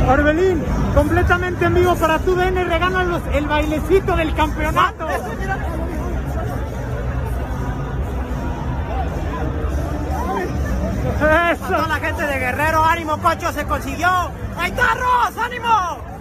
Orbelín, completamente en vivo para TUDN, regálanos el bailecito del campeonato. Eso. A toda la gente de Guerrero, ánimo, Cocho, se consiguió. ¡Ahí está, Ross! ¡Ánimo!